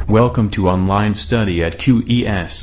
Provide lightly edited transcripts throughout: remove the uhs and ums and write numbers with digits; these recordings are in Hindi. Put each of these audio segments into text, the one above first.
Welcome to online study at QES.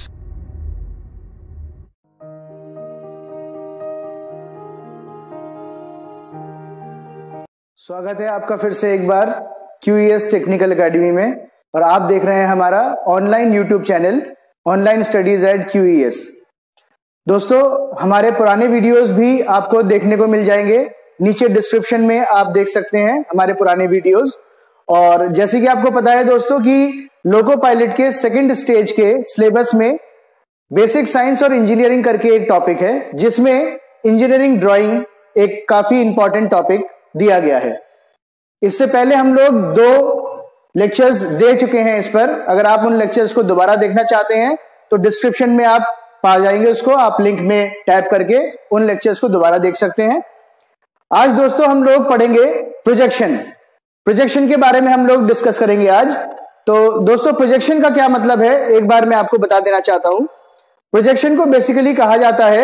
स्वागत है आपका फिर से एक बार QES टेक्निकल एकेडमी में, और आप देख रहे हैं हमारा online YouTube channel online studies at QES। दोस्तों, हमारे पुराने वीडियोस भी आपको देखने को मिल जाएंगे, नीचे डिस्क्रिप्शन में आप देख सकते हैं हमारे पुराने वीडियोस। और जैसे कि आपको पता है दोस्तों कि लोको पायलट के सेकंड स्टेज के सिलेबस में बेसिक साइंस और इंजीनियरिंग करके एक टॉपिक है, जिसमें इंजीनियरिंग ड्राइंग एक काफी इंपॉर्टेंट टॉपिक दिया गया है। इससे पहले हम लोग 2 लेक्चर्स दे चुके हैं इस पर। अगर आप उन लेक्चर्स को दोबारा देखना चाहते हैं तो डिस्क्रिप्शन में आप पा जाएंगे उसको, आप लिंक में टैप करके उन लेक्चर्स को दोबारा देख सकते हैं। आज दोस्तों हम लोग पढ़ेंगे प्रोजेक्शन के बारे में हम लोग डिस्कस करेंगे आज। तो दोस्तों, प्रोजेक्शन का क्या मतलब है एक बार मैं आपको बता देना चाहता हूं। प्रोजेक्शन को बेसिकली कहा जाता है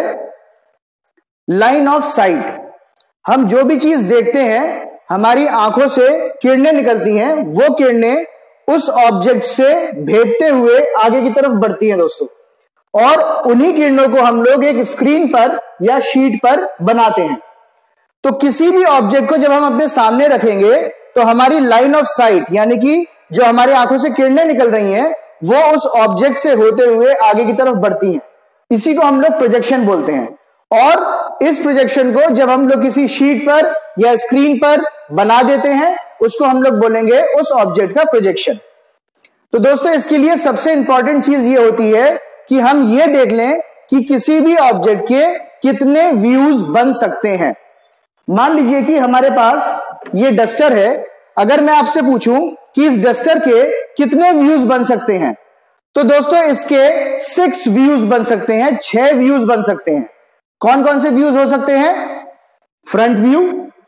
लाइन ऑफ साइट। हम जो भी चीज देखते हैं, हमारी आंखों से किरणें निकलती हैं, वो किरणें उस ऑब्जेक्ट से भेदते हुए आगे की तरफ बढ़ती हैं दोस्तों, और उन्हीं किरणों को हम लोग एक स्क्रीन पर या शीट पर बनाते हैं। तो किसी भी ऑब्जेक्ट को जब हम अपने सामने रखेंगे तो हमारी लाइन ऑफ साइट, यानी कि जो हमारी आंखों से किरणें निकल रही हैं, वो उस ऑब्जेक्ट से होते हुए आगे की तरफ बढ़ती हैं। इसी को हम लोग प्रोजेक्शन बोलते हैं। और इस प्रोजेक्शन को जब हम लोग किसी शीट पर या स्क्रीन पर बना देते हैं, उसको हम लोग बोलेंगे उस ऑब्जेक्ट का प्रोजेक्शन। तो दोस्तों, इसके लिए सबसे इंपॉर्टेंट चीज ये होती है कि हम ये देख लें कि किसी भी ऑब्जेक्ट के कितने व्यूज बन सकते हैं। मान लीजिए कि हमारे पास ये डस्टर है। अगर मैं आपसे पूछूं कि इस डस्टर के कितने व्यूज बन सकते हैं, तो दोस्तों इसके 6 व्यूज बन सकते हैं, 6 व्यूज बन सकते हैं। कौन कौन से व्यूज हो सकते हैं? फ्रंट व्यू,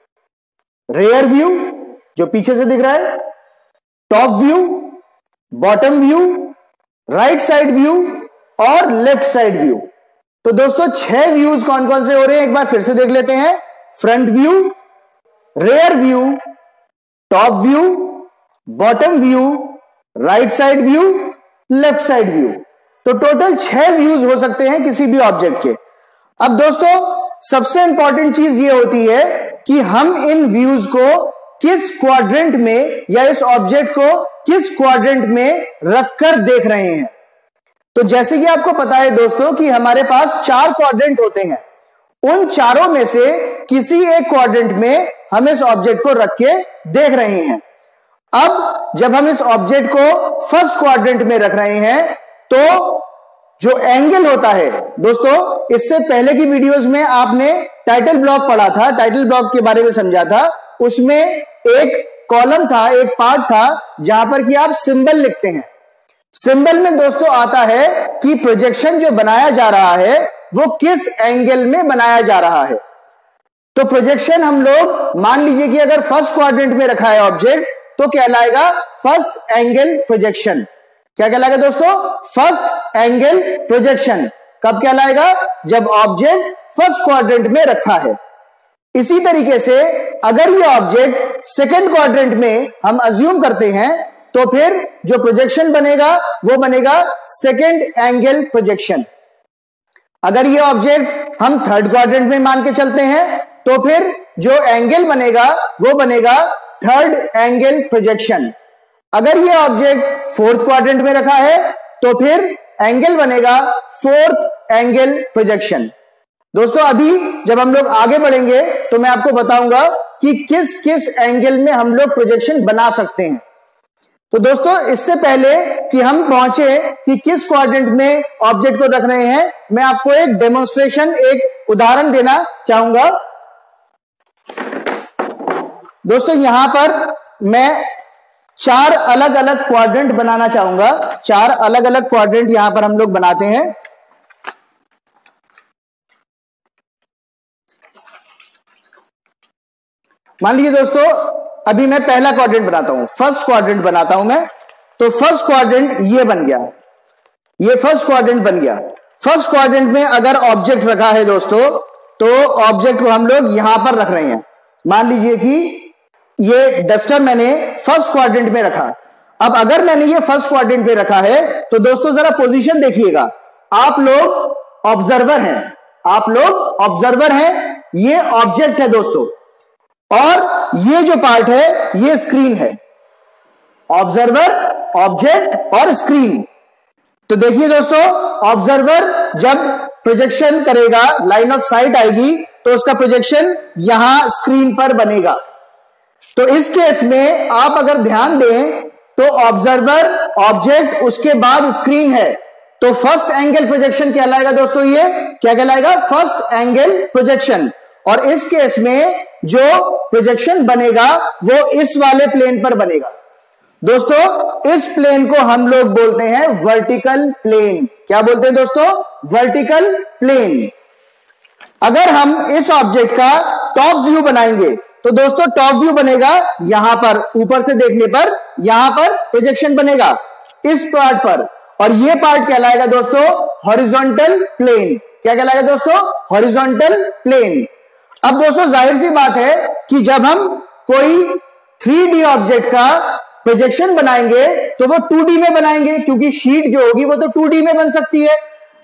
रेयर व्यू जो पीछे से दिख रहा है, top view, bottom view, right side view और लेफ्ट साइड व्यू। तो दोस्तों 6 व्यूज कौन कौन से हो रहे हैं एक बार फिर से देख लेते हैं। Front view, rear view, top view, bottom view, right side view, left side view. तो टोटल 6 व्यूज हो सकते हैं किसी भी ऑब्जेक्ट के। अब दोस्तों, सबसे इंपॉर्टेंट चीज ये होती है कि हम इन व्यूज को किस क्वाड्रेंट में या इस ऑब्जेक्ट को किस क्वाड्रेंट में रखकर देख रहे हैं। तो जैसे कि आपको पता है दोस्तों कि हमारे पास 4 क्वाड्रेंट होते हैं। उन चारों में से किसी एक क्वाड्रेंट में हम इस ऑब्जेक्ट को रख के देख रहे हैं। अब जब हम इस ऑब्जेक्ट को फर्स्ट क्वाड्रेंट में रख रहे हैं, तो जो एंगल होता है दोस्तों, इससे पहले की वीडियोस में आपने टाइटल ब्लॉक पढ़ा था, टाइटल ब्लॉक के बारे में समझा था। उसमें एक कॉलम था, एक पार्ट था जहां पर कि आप सिंबल लिखते हैं। सिंबल में दोस्तों आता है कि प्रोजेक्शन जो बनाया जा रहा है वो किस एंगल में बनाया जा रहा है। तो प्रोजेक्शन हम लोग मान लीजिए कि अगर फर्स्ट क्वाड्रेंट में रखा है ऑब्जेक्ट, तो कहलाएगा फर्स्ट एंगल प्रोजेक्शन। क्या कहलाएगा दोस्तों? First angle projection. कब कहलाएगा? जब ऑब्जेक्ट फर्स्ट क्वाड्रेंट में रखा है। इसी तरीके से अगर ये ऑब्जेक्ट सेकंड क्वाड्रेंट में हम अज्यूम करते हैं, तो फिर जो प्रोजेक्शन बनेगा वो बनेगा सेकंड एंगल प्रोजेक्शन। अगर ये ऑब्जेक्ट हम थर्ड क्वाड्रेंट में मान के चलते हैं, तो फिर जो एंगल बनेगा वो बनेगा थर्ड एंगल प्रोजेक्शन। अगर ये ऑब्जेक्ट फोर्थ क्वाड्रेंट में रखा है, तो फिर एंगल बनेगा फोर्थ एंगल प्रोजेक्शन। दोस्तों, अभी जब हम लोग आगे बढ़ेंगे तो मैं आपको बताऊंगा कि किस किस एंगल में हम लोग प्रोजेक्शन बना सकते हैं। तो दोस्तों, इससे पहले कि हम पहुंचे कि किस क्वाड्रेंट में ऑब्जेक्ट को रख रहे हैं, मैं आपको एक डेमोन्स्ट्रेशन, एक उदाहरण देना चाहूंगा। दोस्तों, यहां पर मैं 4 अलग अलग क्वाड्रेंट बनाना चाहूंगा। 4 अलग अलग क्वाड्रेंट यहां पर हम लोग बनाते हैं। मान लीजिए दोस्तों, अभी मैं पहला क्वाड्रेंट बनाता हूं, फर्स्ट क्वाड्रेंट बनाता हूं मैं। तो फर्स्ट क्वाड्रेंट ये बन गया, ये फर्स्ट क्वाड्रेंट बन गया। फर्स्ट क्वाड्रेंट में अगर ऑब्जेक्ट रखा है दोस्तों, तो ऑब्जेक्ट को हम लोग यहां पर रख रहे हैं। मान लीजिए कि ये डस्टर मैंने फर्स्ट क्वाड्रेंट में रखा। अब अगर मैंने ये फर्स्ट क्वाड्रेंट पे रखा है तो दोस्तों जरा पोजीशन देखिएगा, आप लोग ऑब्जर्वर हैं, आप लोग ऑब्जर्वर हैं, ये ऑब्जेक्ट है दोस्तों, और ये जो पार्ट है ये स्क्रीन है। ऑब्जर्वर, ऑब्जेक्ट और स्क्रीन। तो देखिए दोस्तों, ऑब्जर्वर जब प्रोजेक्शन करेगा, लाइन ऑफ साइट आएगी तो उसका प्रोजेक्शन यहां स्क्रीन पर बनेगा। तो इस केस में आप अगर ध्यान दें तो ऑब्जर्वर, ऑब्जेक्ट, उसके बाद स्क्रीन है, तो फर्स्ट एंगल प्रोजेक्शन कहलाएगा दोस्तों। ये क्या कहलाएगा? First angle projection. और इस केस में जो प्रोजेक्शन बनेगा वो इस वाले प्लेन पर बनेगा दोस्तों। इस प्लेन को हम लोग बोलते हैं वर्टिकल प्लेन। क्या बोलते हैं दोस्तों? Vertical plane. अगर हम इस ऑब्जेक्ट का टॉप व्यू बनाएंगे तो दोस्तों टॉप व्यू बनेगा यहां पर, ऊपर से देखने पर यहां पर प्रोजेक्शन बनेगा इस पार्ट पर, और ये पार्ट कहलाएगा दोस्तों हॉरिजॉन्टल प्लेन। क्या कहलाएगा दोस्तों? Horizontal plane. अब दोस्तों जाहिर सी बात है कि जब हम कोई 3D ऑब्जेक्ट का प्रोजेक्शन बनाएंगे तो वो 2D में बनाएंगे, क्योंकि शीट जो होगी वो तो 2D में बन सकती है।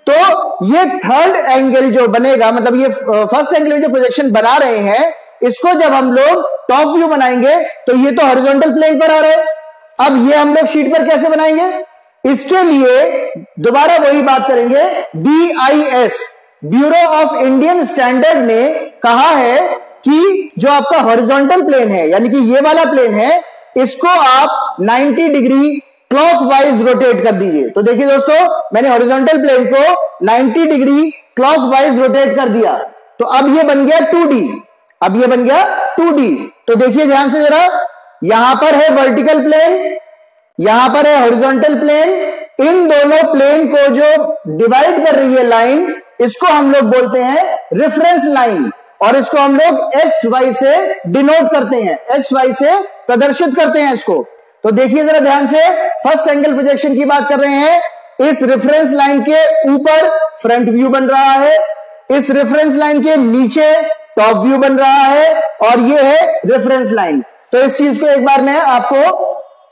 तो ये थर्ड एंगल जो बनेगा, मतलब ये फर्स्ट एंगल में जो प्रोजेक्शन बना रहे हैं, इसको जब हम लोग टॉप व्यू बनाएंगे तो ये तो हॉरिजॉन्टल प्लेन पर आ रहा है। अब ये हम लोग शीट पर कैसे बनाएंगे? इसके लिए दोबारा वही बात करेंगे। BIS, bureau of Indian standard ने कहा है कि जो आपका हॉरिजॉन्टल प्लेन है, यानी कि ये वाला प्लेन है, इसको आप 90 डिग्री क्लॉकवाइज रोटेट कर दीजिए। तो देखिए दोस्तों, मैंने हॉरिजॉन्टल प्लेन को 90 डिग्री क्लॉकवाइज रोटेट कर दिया, तो अब ये बन गया 2D। अब ये बन गया 2D। तो देखिए ध्यान से जरा, यहां पर है वर्टिकल प्लेन, यहां पर है हॉरिजॉन्टल प्लेन। इन दोनों प्लेन को जो डिवाइड कर रही है लाइन, इसको हम लोग बोलते हैं रेफरेंस लाइन, और इसको हम लोग XY से डिनोट करते हैं, XY से प्रदर्शित करते हैं इसको। तो देखिए जरा ध्यान से, फर्स्ट एंगल प्रोजेक्शन की बात कर रहे हैं। इस रेफरेंस लाइन के ऊपर फ्रंट व्यू बन रहा है, इस रेफरेंस लाइन के नीचे टॉप व्यू बन रहा है, और ये है रेफरेंस लाइन। तो इस चीज को एक बार मैं आपको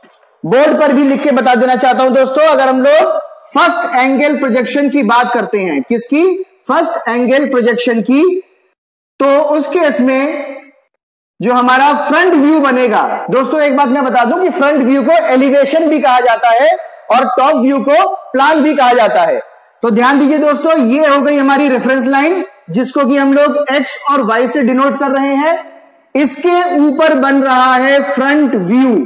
बोर्ड पर भी लिख के बता देना चाहता हूं दोस्तों। अगर हम लोग फर्स्ट एंगल प्रोजेक्शन की बात करते हैं, किसकी? फर्स्ट एंगल प्रोजेक्शन की, तो उस केस में जो हमारा फ्रंट व्यू बनेगा दोस्तों, एक बात मैं बता दूं कि फ्रंट व्यू को एलिवेशन भी कहा जाता है और टॉप व्यू को प्लान भी कहा जाता है। तो ध्यान दीजिए दोस्तों, ये हो गई हमारी रेफरेंस लाइन, जिसको कि हम लोग X और Y से डिनोट कर रहे हैं। इसके ऊपर बन रहा है फ्रंट व्यू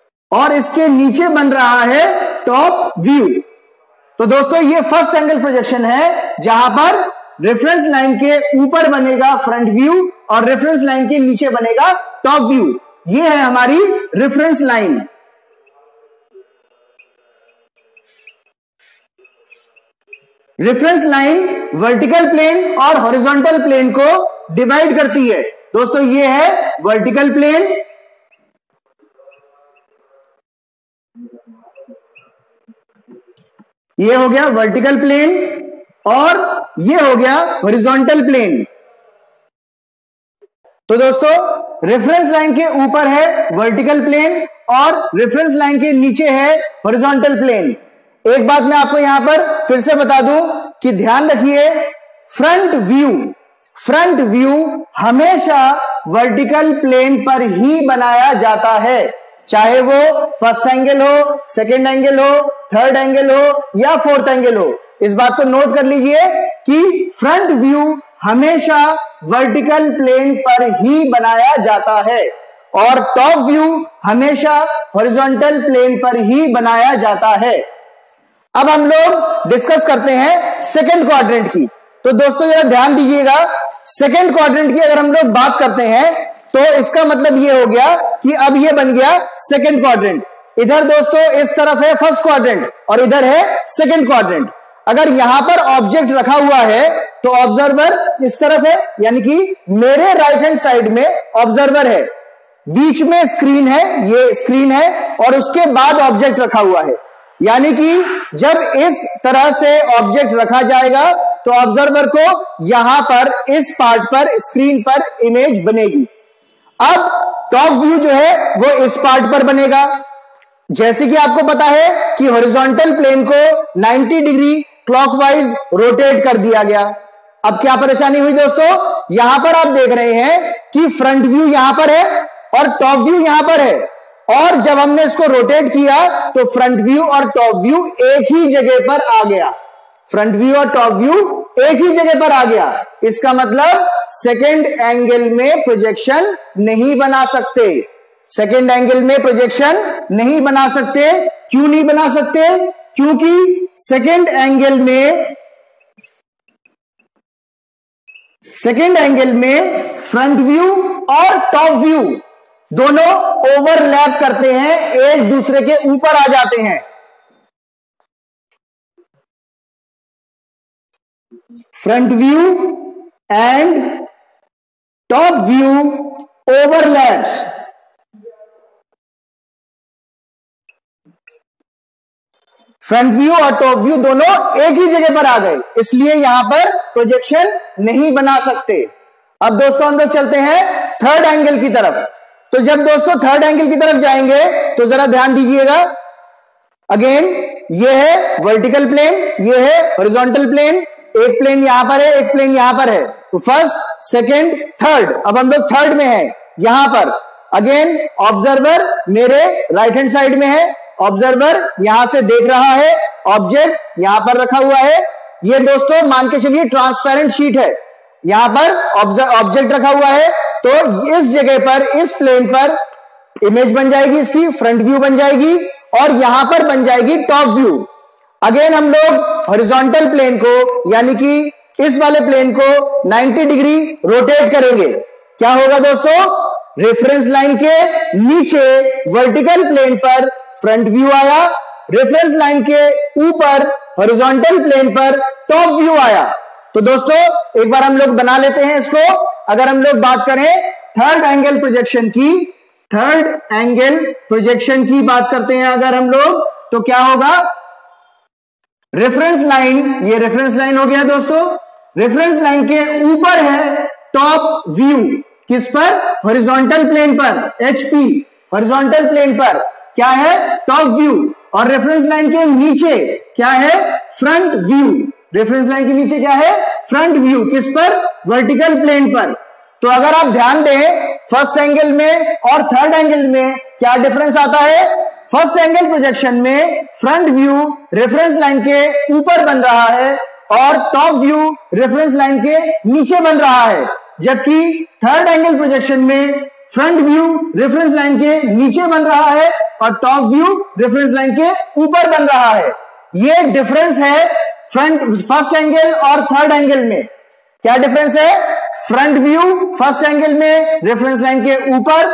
और इसके नीचे बन रहा है टॉप व्यू। तो दोस्तों ये फर्स्ट एंगल प्रोजेक्शन है, जहां पर रेफरेंस लाइन के ऊपर बनेगा फ्रंट व्यू और रेफरेंस लाइन के नीचे बनेगा टॉप व्यू। ये है हमारी reference line. Reference line vertical plane और हॉरिजॉन्टल प्लेन को डिवाइड करती है दोस्तों। ये है वर्टिकल प्लेन, ये हो गया वर्टिकल प्लेन, और ये हो गया हॉरिजॉन्टल प्लेन। तो दोस्तों रेफरेंस लाइन के ऊपर है वर्टिकल प्लेन और रेफरेंस लाइन के नीचे है हॉरिजॉन्टल प्लेन। एक बात मैं आपको यहां पर फिर से बता दूं कि ध्यान रखिए, फ्रंट व्यू हमेशा वर्टिकल प्लेन पर ही बनाया जाता है, चाहे वो फर्स्ट एंगल हो, सेकेंड एंगल हो, थर्ड एंगल हो या फोर्थ एंगल हो। इस बात को नोट कर लीजिए कि फ्रंट व्यू हमेशा वर्टिकल प्लेन पर ही बनाया जाता है और टॉप व्यू हमेशा हॉरिजॉन्टल प्लेन पर ही बनाया जाता है। अब हम लोग डिस्कस करते हैं सेकंड क्वाड्रेंट की। तो दोस्तों जरा ध्यान दीजिएगा, सेकंड क्वाड्रेंट की अगर हम लोग बात करते हैं तो इसका मतलब ये हो गया कि अब ये बन गया सेकंड क्वाड्रेंट। इधर दोस्तों इस तरफ है फर्स्ट क्वाड्रेंट और इधर है सेकंड क्वाड्रेंट। अगर यहां पर ऑब्जेक्ट रखा हुआ है तो ऑब्जर्वर इस तरफ है, यानी कि मेरे राइट हैंड साइड में ऑब्जर्वर है, बीच में स्क्रीन है, ये स्क्रीन है, और उसके बाद ऑब्जेक्ट रखा हुआ है। यानी कि जब इस तरह से ऑब्जेक्ट रखा जाएगा तो ऑब्जर्वर को यहां पर इस पार्ट पर स्क्रीन पर इमेज बनेगी। अब टॉप व्यू जो है वो इस पार्ट पर बनेगा, जैसे कि आपको पता है कि हॉरिजॉन्टल प्लेन को 90 डिग्री क्लॉकवाइज रोटेट कर दिया गया। अब क्या परेशानी हुई दोस्तों, यहां पर आप देख रहे हैं कि फ्रंट व्यू यहां पर है और टॉप व्यू यहां पर है, और जब हमने इसको रोटेट किया तो फ्रंट व्यू और टॉप व्यू एक ही जगह पर आ गया। फ्रंट व्यू और टॉप व्यू एक ही जगह पर आ गया। इसका मतलब सेकेंड एंगल में प्रोजेक्शन नहीं बना सकते। सेकेंड एंगल में प्रोजेक्शन नहीं बना सकते। क्यों नहीं बना सकते? क्योंकि सेकेंड एंगल में फ्रंट व्यू और टॉप व्यू दोनों ओवरलैप करते हैं, एक दूसरे के ऊपर आ जाते हैं। Front view and top view overlaps. Front view और टॉप व्यू दोनों एक ही जगह पर आ गए, इसलिए यहां पर प्रोजेक्शन नहीं बना सकते। अब दोस्तों हम लोग चलते हैं थर्ड एंगल की तरफ। तो जब दोस्तों थर्ड एंगल की तरफ जाएंगे तो जरा ध्यान दीजिएगा। अगेन ये है वर्टिकल प्लेन, ये है हॉरिजॉन्टल प्लेन। एक प्लेन यहां पर है, एक प्लेन यहां पर है। तो फर्स्ट, सेकेंड, थर्ड। अब हम लोग थर्ड में हैं यहां पर। अगेन ऑब्जर्वर मेरे राइट हैंड साइड में है। ऑब्जर्वर यहां से देख रहा है, ऑब्जेक्ट यहां पर रखा हुआ है। ये दोस्तों मान के चलिए ट्रांसपेरेंट शीट है, यहां पर ऑब्जेक्ट रखा हुआ है। तो इस जगह पर, इस प्लेन पर इमेज बन जाएगी, इसकी फ्रंट व्यू बन जाएगी, और यहां पर बन जाएगी टॉप व्यू। अगेन हम लोग हॉरिजॉन्टल प्लेन को, यानी कि इस वाले प्लेन को 90 डिग्री रोटेट करेंगे। क्या होगा दोस्तों, रेफरेंस लाइन के नीचे वर्टिकल प्लेन पर फ्रंट व्यू आया, रेफरेंस लाइन के ऊपर हॉरिजॉन्टल प्लेन पर टॉप व्यू आया। तो दोस्तों एक बार हम लोग बना लेते हैं इसको। अगर हम लोग बात करें थर्ड एंगल प्रोजेक्शन की, थर्ड एंगल प्रोजेक्शन की बात करते हैं अगर हम लोग, तो क्या होगा, रेफरेंस लाइन, ये रेफरेंस लाइन हो गया दोस्तों। रेफरेंस लाइन के ऊपर है टॉप व्यू, किस पर, हॉरिजॉन्टल प्लेन पर, HP हॉरिजॉन्टल प्लेन पर क्या है, टॉप व्यू। और रेफरेंस लाइन के नीचे क्या है, फ्रंट व्यू। रेफरेंस लाइन के नीचे क्या है, फ्रंट व्यू, किस पर, वर्टिकल प्लेन पर। तो अगर आप ध्यान दें फर्स्ट एंगल में और थर्ड एंगल में क्या डिफरेंस आता है। फर्स्ट एंगल प्रोजेक्शन में फ्रंट व्यू रेफरेंस लाइन के ऊपर बन रहा है और टॉप व्यू रेफरेंस लाइन के नीचे बन रहा है, जबकि थर्ड एंगल प्रोजेक्शन में फ्रंट व्यू रेफरेंस लाइन के नीचे बन रहा है और टॉप व्यू रेफरेंस लाइन के ऊपर बन रहा है। ये डिफरेंस है फर्स्ट एंगल और थर्ड एंगल में। क्या डिफरेंस है, फ्रंट व्यू फर्स्ट एंगल में रेफरेंस लाइन के ऊपर,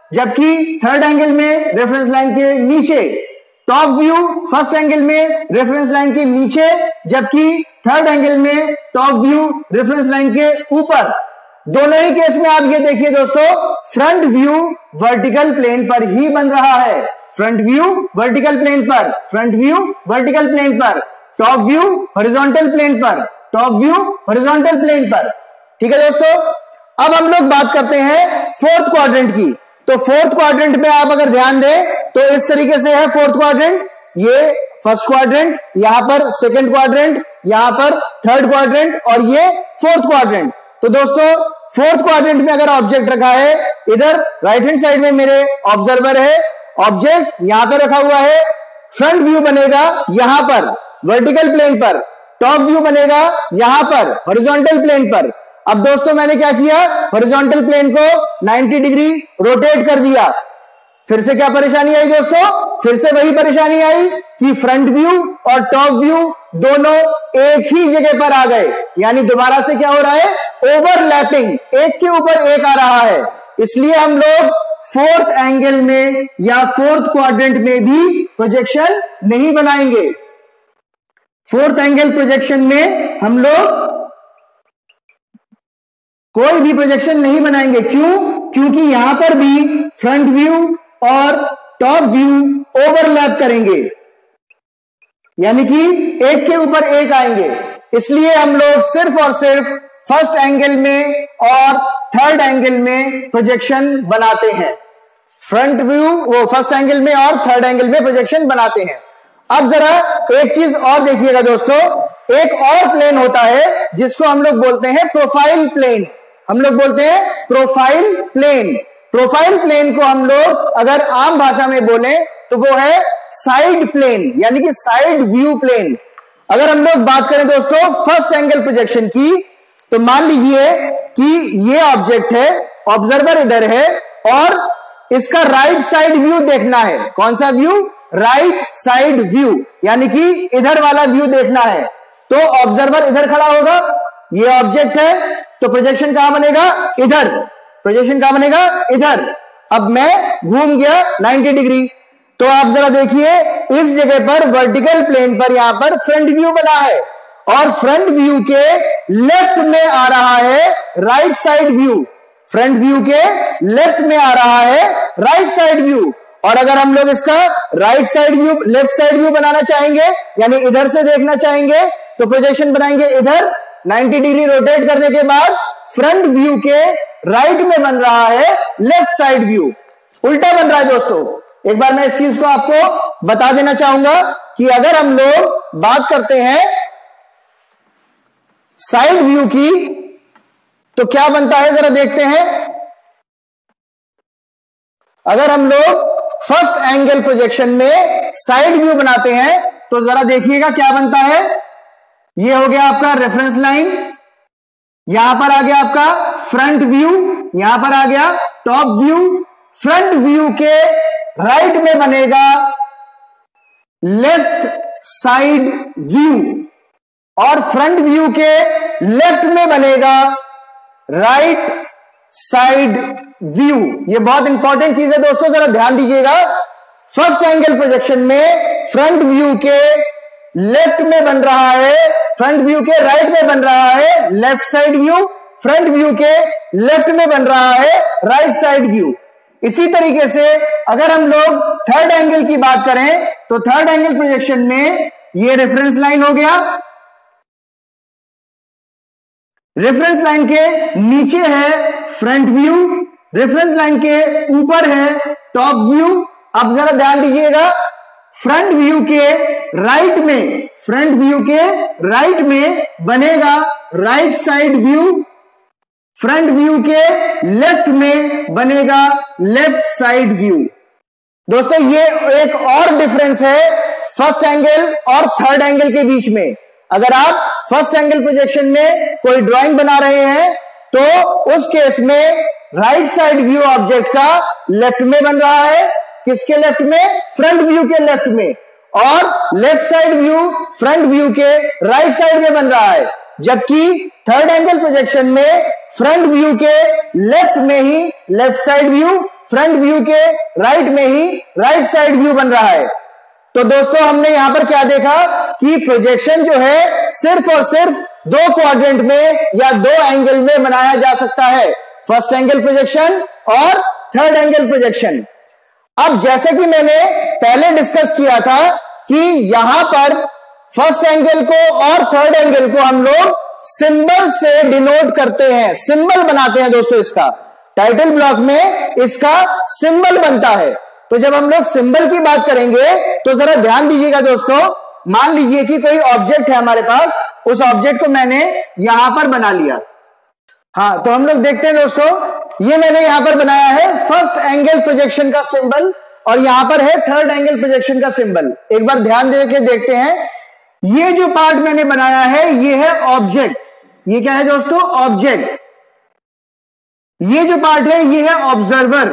जबकि थर्ड एंगल में रेफरेंस लाइन के नीचे। टॉप व्यू फर्स्ट एंगल में रेफरेंस लाइन के नीचे, जबकि थर्ड एंगल में टॉप व्यू रेफरेंस लाइन के ऊपर। दोनों ही केस में आप ये देखिए दोस्तों, फ्रंट व्यू वर्टिकल प्लेन पर ही बन रहा है। फ्रंट व्यू वर्टिकल प्लेन पर, फ्रंट व्यू वर्टिकल प्लेन पर, टॉप व्यू हॉरिजॉन्टल प्लेन पर, टॉप व्यू हॉरिजॉन्टल प्लेन पर। ठीक है दोस्तों, अब हम लोग बात करते हैं फोर्थ क्वाड्रेंट की। तो फोर्थ क्वाड्रेंट में आप अगर ध्यान दें तो इस तरीके से है फोर्थ क्वाड्रेंट। ये फर्स्ट क्वाड्रेंट, यहां पर सेकंड क्वाड्रेंट, यहां पर थर्ड क्वाड्रेंट और ये फोर्थ क्वाड्रेंट। तो दोस्तों फोर्थ क्वाड्रेंट में अगर ऑब्जेक्ट रखा है, इधर राइट हैंड साइड में मेरे ऑब्जर्वर है, ऑब्जेक्ट यहां पर रखा हुआ है। फ्रंट व्यू बनेगा यहां पर वर्टिकल प्लेन पर, टॉप व्यू बनेगा यहां पर हॉरिजॉन्टल प्लेन पर। अब दोस्तों मैंने क्या किया, हॉरिजॉन्टल प्लेन को 90 डिग्री रोटेट कर दिया। फिर से क्या परेशानी आई दोस्तों, फिर से वही परेशानी आई कि फ्रंट व्यू और टॉप व्यू दोनों एक ही जगह पर आ गए, यानी दोबारा से क्या हो रहा है, ओवरलैपिंग, एक के ऊपर एक आ रहा है। इसलिए हम लोग फोर्थ एंगल में या फोर्थ क्वाड्रेंट में भी प्रोजेक्शन नहीं बनाएंगे। फोर्थ एंगल प्रोजेक्शन में हम लोग कोई भी प्रोजेक्शन नहीं बनाएंगे। क्यों, क्योंकि यहां पर भी फ्रंट व्यू और टॉप व्यू ओवरलैप करेंगे, यानी कि एक के ऊपर एक आएंगे। इसलिए हम लोग सिर्फ और सिर्फ फर्स्ट एंगल में और थर्ड एंगल में प्रोजेक्शन बनाते हैं। फ्रंट व्यू वो फर्स्ट एंगल में और थर्ड एंगल में प्रोजेक्शन बनाते हैं। अब जरा एक चीज और देखिएगा दोस्तों, एक और प्लेन होता है जिसको हम लोग बोलते हैं प्रोफाइल प्लेन। हम लोग बोलते हैं प्रोफाइल प्लेन। प्रोफाइल प्लेन को हम लोग अगर आम भाषा में बोलें तो वो है साइड प्लेन, यानी कि साइड व्यू प्लेन। अगर हम लोग बात करें दोस्तों फर्स्ट एंगल प्रोजेक्शन की, तो मान लीजिए कि ये ऑब्जेक्ट है, ऑब्जर्वर इधर है और इसका राइट साइड व्यू देखना है। कौन सा व्यू? राइट साइड व्यू, यानी कि इधर वाला व्यू देखना है। तो ऑब्जर्वर इधर खड़ा होगा, ये ऑब्जेक्ट है, तो प्रोजेक्शन कहां बनेगा? इधर। प्रोजेक्शन कहां बनेगा? इधर। अब मैं घूम गया 90 डिग्री, तो आप जरा देखिए इस जगह पर वर्टिकल प्लेन पर यहां पर फ्रंट व्यू बना है और फ्रंट व्यू के लेफ्ट में आ रहा है right side view. Front view के लेफ्ट में आ रहा है राइट साइड व्यू। और अगर हम लोग इसका right side view left side view बनाना चाहेंगे, यानी इधर से देखना चाहेंगे, तो प्रोजेक्शन बनाएंगे इधर। 90 डिग्री रोटेट करने के बाद फ्रंट व्यू के राइट में बन रहा है लेफ्ट साइड व्यू, उल्टा बन रहा है दोस्तों। एक बार मैं इस चीज को आपको बता देना चाहूंगा कि अगर हम लोग बात करते हैं साइड व्यू की, तो क्या बनता है जरा देखते हैं। अगर हम लोग फर्स्ट एंगल प्रोजेक्शन में साइड व्यू बनाते हैं तो जरा देखिएगा क्या बनता है। ये हो गया आपका रेफरेंस लाइन, यहां पर आ गया आपका फ्रंट व्यू, यहां पर आ गया टॉप व्यू। फ्रंट व्यू के राइट में बनेगा लेफ्ट साइड व्यू और फ्रंट व्यू के लेफ्ट में बनेगा राइट साइड व्यू। ये बहुत इंपॉर्टेंट चीज है दोस्तों, जरा ध्यान दीजिएगा। फर्स्ट एंगल प्रोजेक्शन में फ्रंट व्यू के लेफ्ट में बन रहा है, फ्रंट व्यू के राइट में बन रहा है left side view, front view के लेफ्ट में बन रहा है राइट साइड व्यू। इसी तरीके से अगर हम लोग थर्ड एंगल की बात करें तो थर्ड एंगल प्रोजेक्शन में ये रेफरेंस लाइन हो गया, रेफरेंस लाइन के नीचे है फ्रंट व्यू, रेफरेंस लाइन के ऊपर है टॉप व्यू। अब जरा ध्यान दीजिएगा, फ्रंट व्यू के राइट में, फ्रंट व्यू के राइट में बनेगा right side view, front view के लेफ्ट में बनेगा लेफ्ट साइड व्यू। दोस्तों ये एक और डिफरेंस है फर्स्ट एंगल और थर्ड एंगल के बीच में। अगर आप फर्स्ट एंगल प्रोजेक्शन में कोई ड्राइंग बना रहे हैं तो उस केस में राइट साइड व्यू ऑब्जेक्ट का लेफ्ट में बन रहा है, किसके लेफ्ट में? फ्रंट व्यू के लेफ्ट में, और left side view front view के राइट साइड में बन रहा है। जबकि थर्ड एंगल प्रोजेक्शन में फ्रंट व्यू के लेफ्ट में ही left side view, front view के राइट में ही राइट साइड व्यू बन रहा है। तो दोस्तों हमने यहां पर क्या देखा कि प्रोजेक्शन जो है सिर्फ और सिर्फ दो क्वाड्रेंट में या दो एंगल में बनाया जा सकता है, फर्स्ट एंगल प्रोजेक्शन और थर्ड एंगल प्रोजेक्शन। अब जैसे कि मैंने पहले डिस्कस किया था कि यहां पर फर्स्ट एंगल को और थर्ड एंगल को हम लोग सिंबल से डिनोट करते हैं, सिंबल बनाते हैं दोस्तों। इसका टाइटल ब्लॉक में इसका सिंबल बनता है। तो जब हम लोग सिंबल की बात करेंगे तो जरा ध्यान दीजिएगा दोस्तों। मान लीजिए कि कोई ऑब्जेक्ट है हमारे पास, उस ऑब्जेक्ट को मैंने यहां पर बना लिया। हाँ, तो हम लोग देखते हैं दोस्तों, ये मैंने यहां पर बनाया है फर्स्ट एंगल प्रोजेक्शन का सिंबल और यहां पर है थर्ड एंगल प्रोजेक्शन का सिंबल। एक बार ध्यान देके देखते हैं, ये जो पार्ट मैंने बनाया है ये है ऑब्जेक्ट। ये क्या है दोस्तों? ऑब्जेक्ट। ये जो पार्ट है ये है ऑब्जर्वर,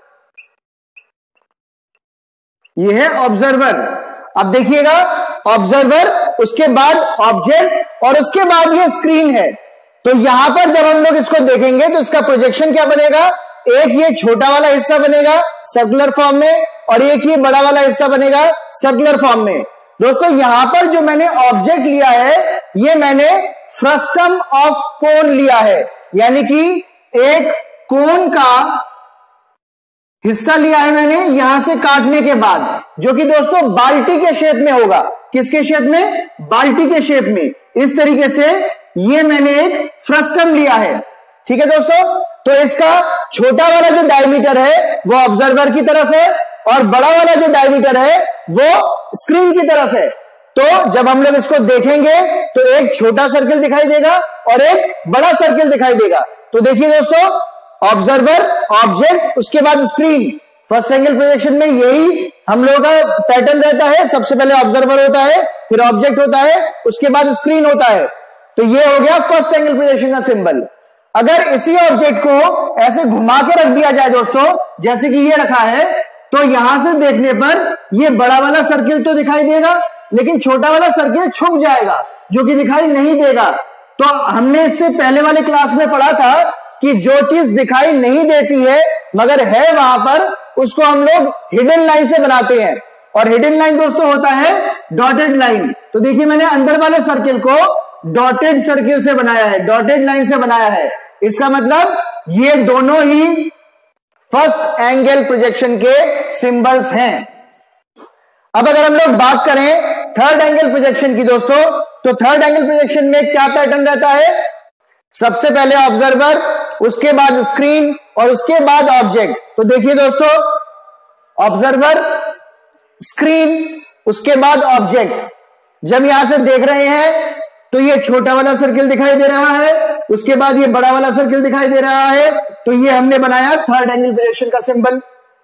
ये है ऑब्जर्वर। अब देखिएगा, ऑब्जर्वर, उसके बाद ऑब्जेक्ट और उसके बाद ये स्क्रीन है। तो यहां पर जब हम लोग इसको देखेंगे तो इसका प्रोजेक्शन क्या बनेगा? एक ये छोटा वाला हिस्सा बनेगा सर्कुलर फॉर्म में और एक ये बड़ा वाला हिस्सा बनेगा सर्कुलर फॉर्म में। दोस्तों यहां पर जो मैंने ऑब्जेक्ट लिया है ये मैंने फ्रस्टम ऑफ कोन लिया है, यानी कि एक कोन का हिस्सा लिया है मैंने यहां से काटने के बाद, जो कि दोस्तों बाल्टी के शेप में होगा। किसके शेप में? बाल्टी के शेप में। इस तरीके से ये मैंने एक फ्रस्टम लिया है। ठीक है दोस्तों। तो इसका छोटा वाला जो डायमीटर है वो ऑब्जर्वर की तरफ है और बड़ा वाला जो डायमीटर है वो स्क्रीन की तरफ है। तो जब हम लोग इसको देखेंगे तो एक छोटा सर्किल दिखाई देगा और एक बड़ा सर्किल दिखाई देगा। तो देखिए दोस्तों, ऑब्जर्वर, ऑब्जेक्ट, उसके बाद स्क्रीन। फर्स्ट एंगल प्रोजेक्शन में यही हम लोगों का पैटर्न रहता है। सबसे पहले ऑब्जर्वर होता है, फिर ऑब्जेक्ट होता है, उसके बाद स्क्रीन होता है। तो ये हो गया फर्स्ट एंगल प्रोजेक्शन का सिंबल। अगर इसी ऑब्जेक्ट को ऐसे घुमा के रख दिया जाए दोस्तों, जैसे कि ये रखा है, तो यहां से देखने पर ये बड़ा वाला सर्किल तो दिखाई देगा, लेकिन छोटा वाला सर्किल छुप जाएगा, जो कि दिखाई नहीं देगा। तो हमने इससे पहले वाले क्लास में पढ़ा था कि जो चीज दिखाई नहीं देती है मगर है वहां पर, उसको हम लोग हिडन लाइन से बनाते हैं। और हिडन लाइन दोस्तों होता है डॉटेड लाइन। तो देखिए, मैंने अंदर वाले सर्किल को डॉटेड सर्किल से बनाया है, डॉटेड लाइन से बनाया है। इसका मतलब ये दोनों ही फर्स्ट एंगल प्रोजेक्शन के सिंबल्स हैं। अब अगर हम लोग बात करें थर्ड एंगल प्रोजेक्शन की दोस्तों, तो थर्ड एंगल प्रोजेक्शन में क्या पैटर्न रहता है? सबसे पहले ऑब्जर्वर, उसके बाद स्क्रीन और उसके बाद ऑब्जेक्ट। तो देखिए दोस्तों, ऑब्जर्वर, स्क्रीन, उसके बाद ऑब्जेक्ट। जब यहां से देख रहे हैं तो ये छोटा वाला सर्किल दिखाई दे रहा है, उसके बाद ये बड़ा वाला सर्किल दिखाई दे रहा है। तो ये हमने बनाया थर्ड एंगल प्रोजेक्शन का सिंबल।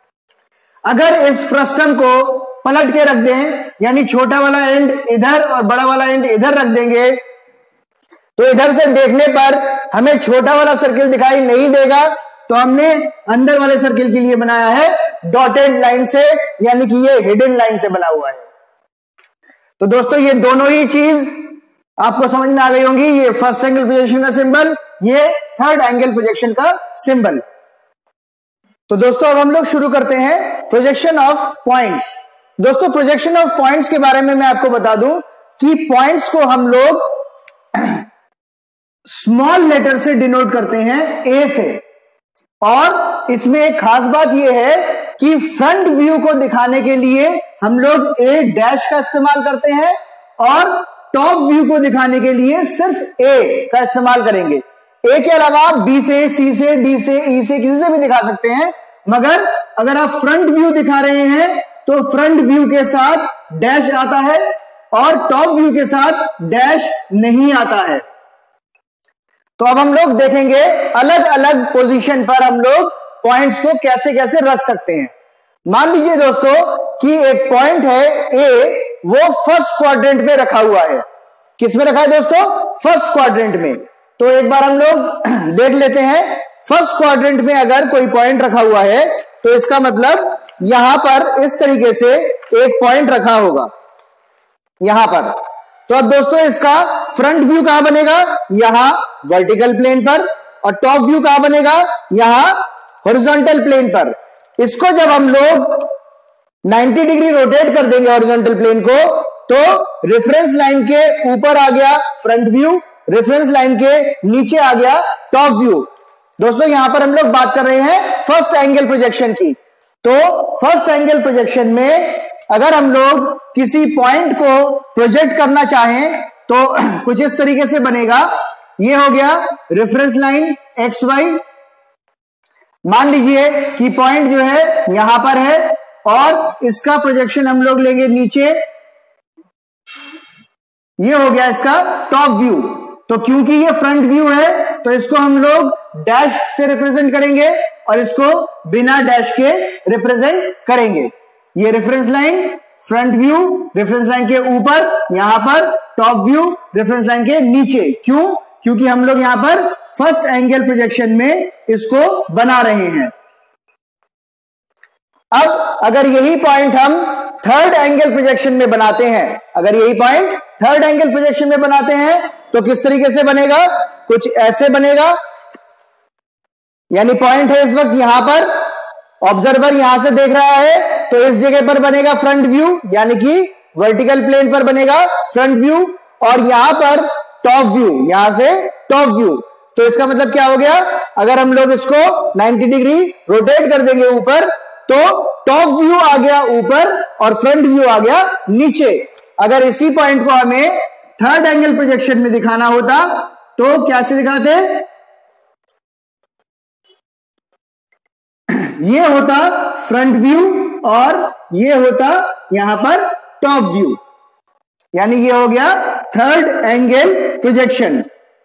अगर इस फ्रस्टम को पलट के रख दें, यानी छोटा वाला एंड इधर और बड़ा वाला एंड इधर रख देंगे, तो इधर से देखने पर हमें छोटा वाला सर्किल दिखाई नहीं देगा। तो हमने अंदर वाले सर्किल के लिए बनाया है डॉटेड लाइन से, यानी कि ये हिडन लाइन से बना हुआ है। तो दोस्तों, ये दोनों ही चीज आपको समझ में आ गई होंगी। ये फर्स्ट एंगल प्रोजेक्शन का सिंबल, ये थर्ड एंगल प्रोजेक्शन का सिंबल। तो दोस्तों, अब हम लोग शुरू करते हैं प्रोजेक्शन ऑफ पॉइंट्स। दोस्तों, प्रोजेक्शन ऑफ पॉइंट्स के बारे में मैं आपको बता दूं कि पॉइंट्स को हम लोग स्मॉल लेटर से डिनोट करते हैं, ए से। और इसमें एक खास बात यह है कि फ्रंट व्यू को दिखाने के लिए हम लोग ए डैश का इस्तेमाल करते हैं और टॉप व्यू को दिखाने के लिए सिर्फ ए का इस्तेमाल करेंगे। ए के अलावा बी से, सी से, डी से, ई से, किसी से भी दिखा सकते हैं, मगर अगर आप फ्रंट व्यू दिखा रहे हैं तो फ्रंट व्यू के साथ डैश आता है और टॉप व्यू के साथ डैश नहीं आता है। तो अब हम लोग देखेंगे अलग अलग पोजीशन पर हम लोग पॉइंट्स को कैसे कैसे रख सकते हैं। मान लीजिए दोस्तों कि एक पॉइंट है ए, वो फर्स्ट क्वाड्रेंट में रखा हुआ है। किस में रखा है दोस्तों? फर्स्ट क्वाड्रेंट में। तो एक बार हम लोग देख लेते हैं, फर्स्ट क्वाड्रेंट में अगर कोई पॉइंट रखा हुआ है तो इसका मतलब यहां पर इस तरीके से एक पॉइंट रखा होगा यहां पर। तो अब दोस्तों, इसका फ्रंट व्यू कहां बनेगा? यहां वर्टिकल प्लेन पर। और टॉप व्यू कहां बनेगा? यहां हॉरिजॉन्टल प्लेन पर। इसको जब हम लोग 90 डिग्री रोटेट कर देंगे हॉरिजॉन्टल प्लेन को, तो रेफरेंस लाइन के ऊपर आ गया फ्रंट व्यू, रेफरेंस लाइन के नीचे आ गया टॉप व्यू। दोस्तों, यहां पर हम लोग बात कर रहे हैं फर्स्ट एंगल प्रोजेक्शन की। तो फर्स्ट एंगल प्रोजेक्शन में अगर हम लोग किसी पॉइंट को प्रोजेक्ट करना चाहें तो कुछ इस तरीके से बनेगा। ये हो गया रेफरेंस लाइन एक्स वाई। मान लीजिए कि पॉइंट जो है यहां पर है और इसका प्रोजेक्शन हम लोग लेंगे नीचे। ये हो गया इसका टॉप व्यू। तो क्योंकि ये फ्रंट व्यू है तो इसको हम लोग डैश से रिप्रेजेंट करेंगे और इसको बिना डैश के रिप्रेजेंट करेंगे। ये reference line, front view reference line के ऊपर, यहां पर टॉप व्यू रेफरेंस लाइन के नीचे। क्यों? क्योंकि हम लोग यहां पर फर्स्ट एंगल प्रोजेक्शन में इसको बना रहे हैं। अब अगर यही पॉइंट हम थर्ड एंगल प्रोजेक्शन में बनाते हैं, अगर यही पॉइंट थर्ड एंगल प्रोजेक्शन में बनाते हैं तो किस तरीके से बनेगा? कुछ ऐसे बनेगा। यानी पॉइंट है इस वक्त यहां पर, ऑब्जर्वर यहां से देख रहा है तो इस जगह पर बनेगा फ्रंट व्यू, यानी कि वर्टिकल प्लेन पर बनेगा फ्रंट व्यू, और यहां पर टॉप व्यू, यहां से टॉप व्यू। तो इसका मतलब क्या हो गया? अगर हम लोग इसको 90 डिग्री रोटेट कर देंगे ऊपर तो टॉप व्यू आ गया ऊपर और फ्रंट व्यू आ गया नीचे। अगर इसी पॉइंट को हमें थर्ड एंगल प्रोजेक्शन में दिखाना होता तो कैसे दिखाते? ये होता फ्रंट व्यू और ये होता यहां पर टॉप व्यू, यानी ये हो गया third angle projection.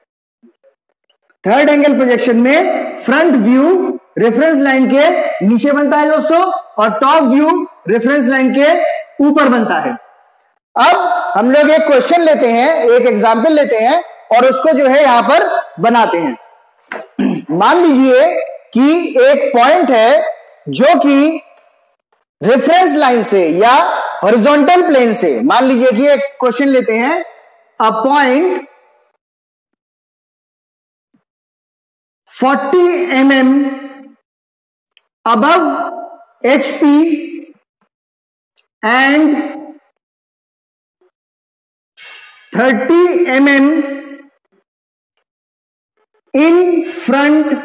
Third angle projection में फ्रंट व्यू रेफरेंस लाइन के नीचे बनता है दोस्तों, और टॉप व्यू रेफरेंस लाइन के ऊपर बनता है। अब हम लोग एक क्वेश्चन लेते हैं, एक एग्जाम्पल लेते हैं और उसको जो है यहां पर बनाते हैं। मान लीजिए कि एक पॉइंट है जो कि रेफरेंस लाइन से या हॉरिजॉन्टल प्लेन से, मान लीजिए कि एक क्वेश्चन लेते हैं, a point 40 mm above HP and 30 mm in front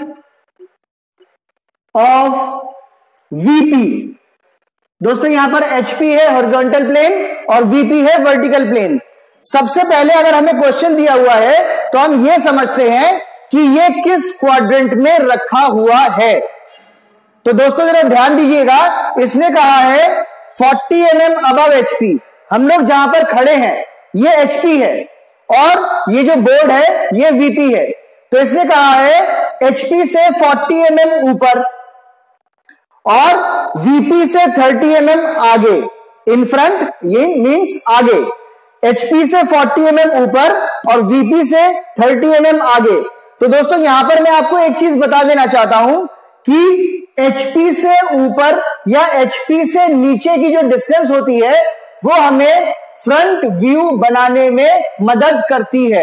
of VP। दोस्तों यहां पर HP है हॉरिजॉन्टल प्लेन और VP है वर्टिकल प्लेन। सबसे पहले अगर हमें क्वेश्चन दिया हुआ है तो हम यह समझते हैं कि ये किस क्वाड्रेंट में रखा हुआ है। तो दोस्तों जरा ध्यान दीजिएगा, इसने कहा है 40 mm अबव HP। हम लोग जहां पर खड़े हैं ये HP है और ये जो बोर्ड है ये VP है। तो इसने कहा है HP से 40 mm ऊपर और VP से 30 mm आगे, इन फ्रंट, ये मींस आगे। HP से 40 mm ऊपर और VP से 30 mm आगे। तो दोस्तों यहां पर मैं आपको एक चीज बता देना चाहता हूं कि HP से ऊपर या HP से नीचे की जो डिस्टेंस होती है वो हमें फ्रंट व्यू बनाने में मदद करती है।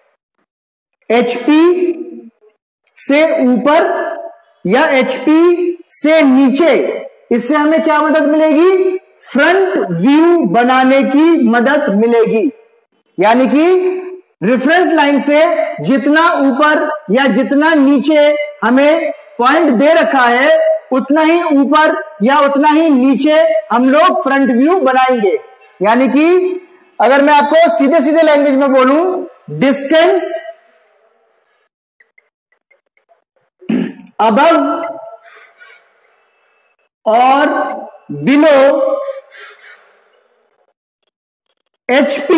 HP से ऊपर या HP से नीचे, इससे हमें क्या मदद मिलेगी? फ्रंट व्यू बनाने की मदद मिलेगी। यानी कि रेफरेंस लाइन से जितना ऊपर या जितना नीचे हमें पॉइंट दे रखा है उतना ही ऊपर या उतना ही नीचे हम लोग फ्रंट व्यू बनाएंगे। यानी कि अगर मैं आपको सीधे सीधे लैंग्वेज में बोलूं, डिस्टेंस अबव और below HP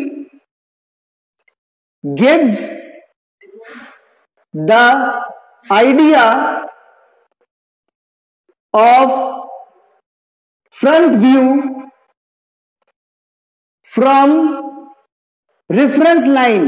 gives the idea of front view from reference line।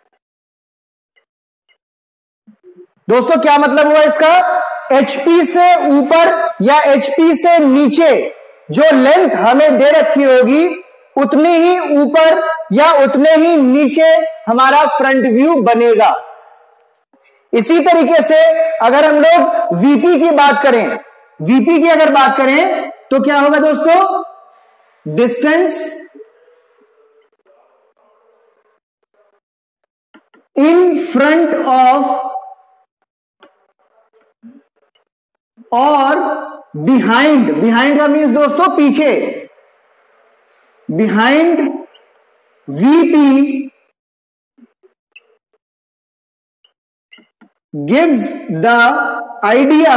दोस्तों क्या मतलब हुआ इसका? HP से ऊपर या HP से नीचे जो लेंथ हमें दे रखी होगी उतनी ही ऊपर या उतने ही नीचे हमारा फ्रंट व्यू बनेगा। इसी तरीके से अगर हम लोग VP की बात करें, VP की अगर बात करें तो क्या होगा दोस्तों? डिस्टेंस इन फ्रंट ऑफ और बिहाइंड, बिहाइंड का मीन्स दोस्तों पीछे, behind VP gives the idea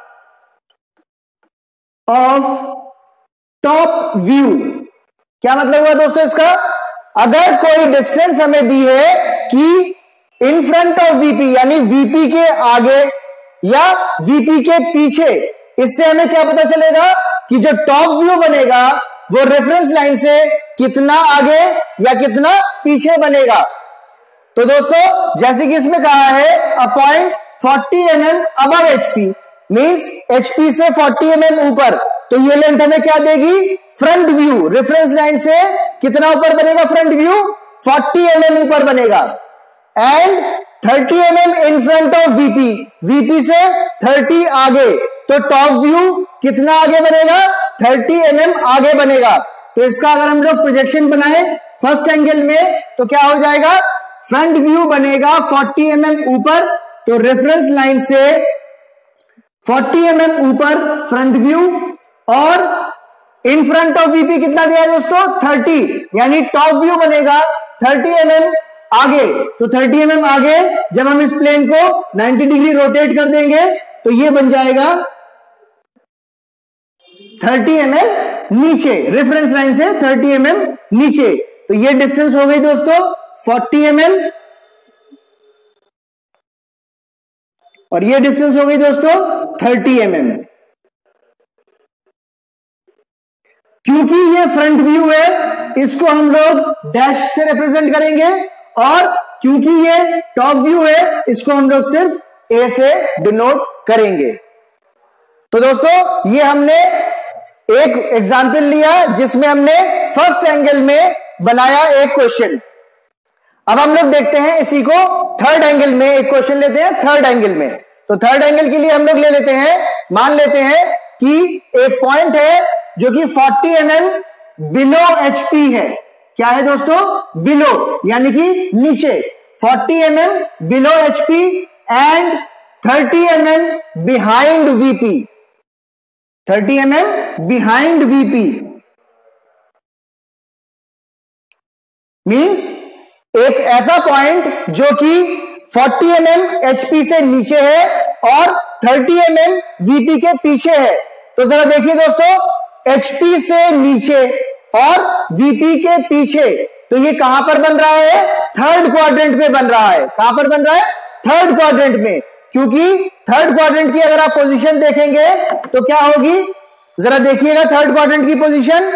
of top view। क्या मतलब हुआ दोस्तों इसका? अगर कोई डिस्टेंस हमें दी है कि इन फ्रंट ऑफ VP यानी VP के आगे या VP के पीछे, इससे हमें क्या पता चलेगा कि जो टॉप व्यू बनेगा वो रेफरेंस लाइन से कितना आगे या कितना पीछे बनेगा। तो दोस्तों जैसे कि इसमें कहा है a point 40 mm above HP means HP से 40 mm ऊपर, तो ये लेंथ हमें क्या देगी? Front view. रेफरेंस लाइन से कितना ऊपर बनेगा फ्रंट व्यू? 40 mm ऊपर बनेगा। And 30 mm in front of VP, VP से 30 आगे, तो टॉप व्यू कितना आगे बनेगा? 30 mm आगे बनेगा। तो इसका अगर हम लोग प्रोजेक्शन बनाए फर्स्ट एंगल में तो क्या हो जाएगा? फ्रंट व्यू बनेगा 40 mm ऊपर, तो रेफरेंस लाइन से 40 mm ऊपर फ्रंट व्यू, और इन फ्रंट ऑफ VP कितना दिया है दोस्तों? 30, यानी टॉप व्यू बनेगा 30 mm आगे। तो 30 mm आगे जब हम इस प्लेन को 90 डिग्री रोटेट कर देंगे तो ये बन जाएगा 30 mm नीचे, रेफरेंस लाइन से 30 mm नीचे। तो ये डिस्टेंस हो गई दोस्तों 40 mm और ये डिस्टेंस हो गई दोस्तों 30 mm। क्योंकि ये फ्रंट व्यू है, इसको हम लोग डैश से रिप्रेजेंट करेंगे, और क्योंकि ये टॉप व्यू है, इसको हम लोग सिर्फ ए से डिनोट करेंगे। तो दोस्तों ये हमने एक एग्जाम्पल लिया जिसमें हमने फर्स्ट एंगल में बनाया एक क्वेश्चन। अब हम लोग देखते हैं इसी को थर्ड एंगल में एक क्वेश्चन लेते हैं। थर्ड एंगल में, तो थर्ड एंगल के लिए हम लोग ले लेते हैं, मान लेते हैं कि एक पॉइंट है जो कि 40 mm बिलो HP है। क्या है दोस्तों? बिलो, यानी कि नीचे। 40 mm below HP and 30 mm behind VP। 30 mm behind VP means एक ऐसा पॉइंट जो कि 40 mm HP से नीचे है और 30 mm VP के पीछे है। तो जरा देखिए दोस्तों, HP से नीचे और VP के पीछे, तो ये कहां पर बन रहा है? थर्ड क्वाड्रेंट में बन रहा है। कहां पर बन रहा है? थर्ड क्वाड्रेंट में। क्योंकि थर्ड क्वाड्रेंट की अगर आप पोजीशन देखेंगे तो क्या होगी, जरा देखिएगा थर्ड क्वाड्रेंट की पोजीशन।